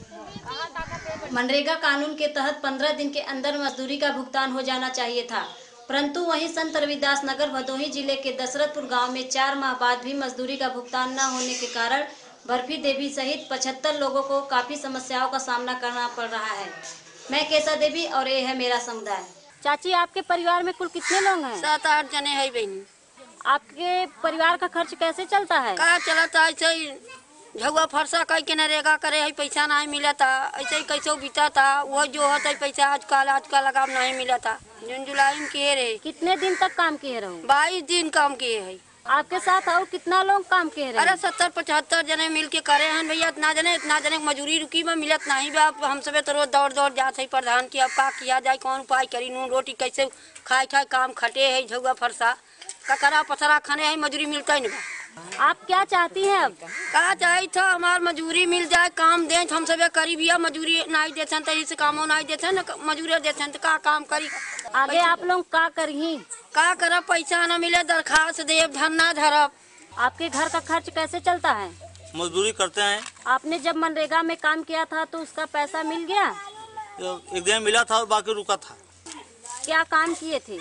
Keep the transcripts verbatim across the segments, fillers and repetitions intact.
मनरेगा कानून के तहत पंद्रह दिन के अंदर मजदूरी का भुगतान हो जाना चाहिए था, परंतु वहीं संत रविदास नगर भदोही जिले के दशरथपुर गांव में चार माह बाद भी मजदूरी का भुगतान न होने के कारण बर्फी देवी सहित पचहत्तर लोगों को काफी समस्याओं का सामना करना पड़ रहा है। मैं केसा देवी और ये है मेरा समुदाय। चाची, आपके परिवार में कुल कितने लोग हैं? सात आठ जने है बहनी। आपके परिवार का खर्च कैसे चलता है? का चलता ऐसे ही झुआ फरसा कई के नरेगा करे है, पैसा नहीं मिला था, ऐसे ही कैसे बीता था। वो जो होता है पैसा आजकल आजकल लगा नहीं मिला था। जून जुलाई में किए रहे। कितने दिन तक काम किए रहे? बाईस दिन काम किए है। आपके साथ और कितना लोग काम किए रहे? अरे सत्तर पचहत्तर जने मिल के करे हैं भैया। इतना जने इतना जने मजूरी रुकी में मिलत नहीं बा। हम सब तो रोज दौड़ दौड़ जाते है प्रधान की, अब का किया जाए, कौन उपाय करी, नून रोटी कैसे खाए खाए काम खटे है, झुआ फरसा ककरा पथरा खाने है, मजूरी मिलता ही नहीं। आप क्या चाहती हैं? अब का चाहिए था हमार मजूरी मिल जाए, काम दे, हम सब करी भी मजूरी नहीं देते तो इस कामों नहीं देते न, मजूरी देते तो का काम करी। आगे आप लोग का करी? का करब, पैसा न मिले दरखास्त देव, धरना धरब। आपके घर का खर्च कैसे चलता है? मजदूरी करते हैं। आपने जब मनरेगा में काम किया था तो उसका पैसा मिल गया? एक दिन मिला था और बाकी रुका था। क्या काम किए थे?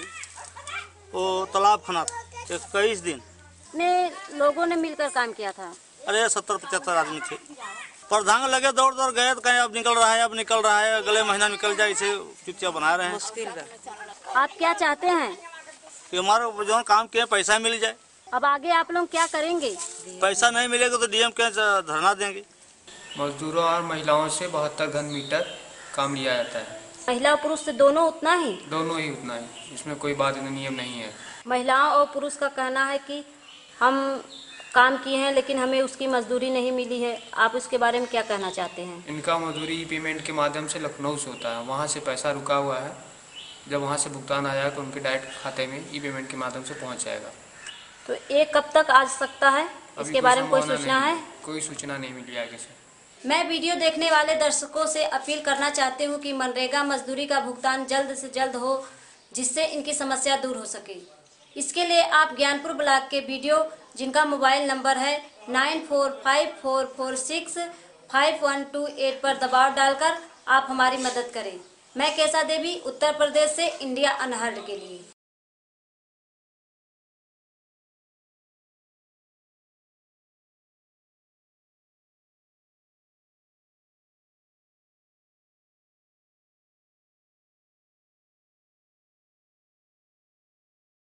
वो तालाब खना इक्कीस दिन। कितने लोगों ने मिलकर काम किया था? अरे सत्तर पचहत्तर आदमी थे। प्रधान लगे दौड़ दौड़ गए तो कहीं अब निकल रहा है, अब निकल रहा है, अगले महीना निकल जाए, इसे चुटिया बना रहे हैं। मुश्किल है। आप क्या चाहते हैं? कि हमारा जो काम किए पैसा मिल जाए। अब आगे आप लोग क्या करेंगे? पैसा नहीं मिलेगा तो डीएम के धरना देंगे। मजदूरों और महिलाओं से बहत्तर घन मीटर काम लिया जाता है। महिला और पुरुष से दोनों उतना ही? दोनों ही उतना ही, इसमें कोई बात नियम नहीं है। महिलाओं और पुरुष का कहना है कि हम काम किए हैं लेकिन हमें उसकी मजदूरी नहीं मिली है। आप उसके बारे में क्या कहना चाहते हैं? इनका मजदूरी पेमेंट के माध्यम से लखनऊ से होता है, वहाँ से पैसा रुका हुआ है। जब वहाँ से भुगतान आ जाएगा तो उनके डायरेक्ट खाते में ई पेमेंट के माध्यम से पहुँच जाएगा। तो ये कब तक आ सकता है, इसके बारे में कोई सूचना है? कोई सूचना नहीं मिली आगे से। मैं वीडियो देखने वाले दर्शकों से अपील करना चाहती हूँ कि मनरेगा मजदूरी का भुगतान जल्द से जल्द हो, जिससे इनकी समस्या दूर हो सके। इसके लिए आप ज्ञानपुर ब्लॉक के वीडियो, जिनका मोबाइल नंबर है nine four five four four six five one two eight पर दबाव डालकर आप हमारी मदद करें। मैं केसा देवी, उत्तर प्रदेश से इंडिया अनहर्ड के लिए।